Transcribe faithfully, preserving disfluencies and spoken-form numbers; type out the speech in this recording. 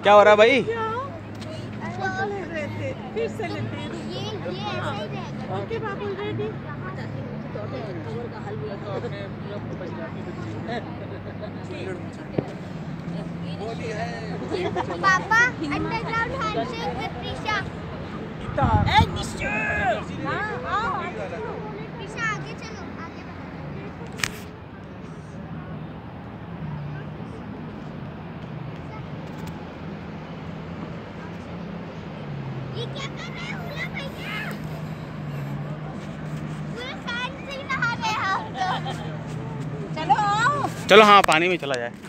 क्या हो रहा है भाई? फिर से लेते हैं। ये ये ऐसा ही रहेगा। ओके बाबू रेडी। पापा अंडरग्राउंड हैंडशेक विद प्रिशा। ए निशु। हां आओ प्रिशा आगे चलो आगे बढ़ो। ये क्या कर रहे हो ना भैया? पूरे फैन से ही नहा रहे हैं हम तो। चलो आओ। चलो हाँ पानी में चला जाए।